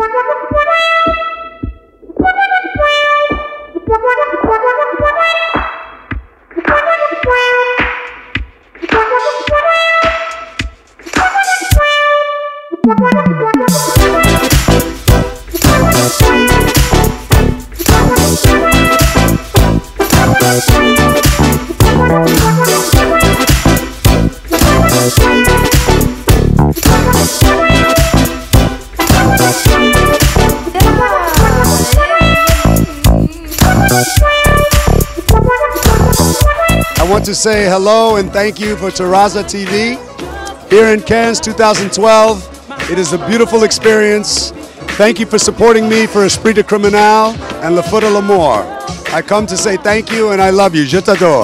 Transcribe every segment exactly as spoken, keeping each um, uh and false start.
I want to say hello and thank you for Terraza T V here in Cannes two thousand twelve. It is a beautiful experience. Thank you for supporting me for Esprit de Criminal and Le Feu de l'Amour. I come to say thank you and I love you. Je t'adore.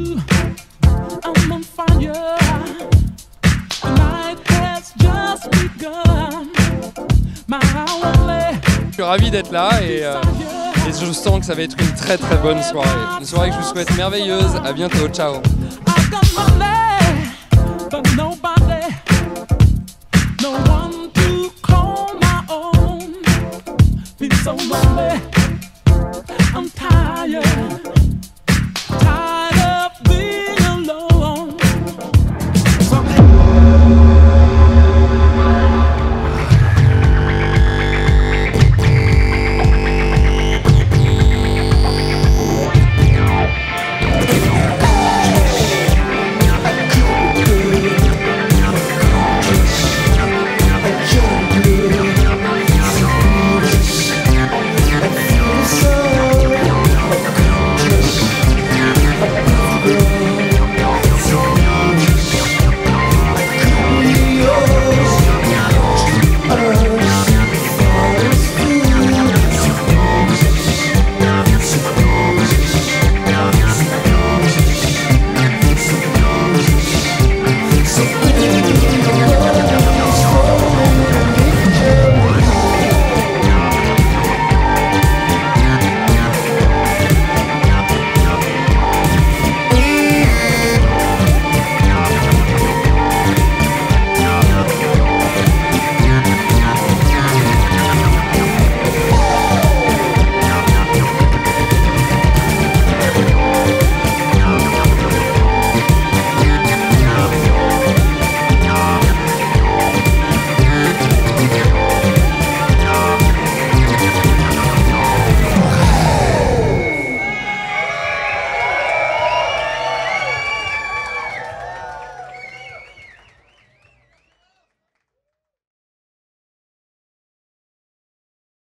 Je suis ravi d'être là et, euh, et je sens que ça va être une très très bonne soirée. Une soirée que je vous souhaite merveilleuse. À bientôt, ciao. So lonely.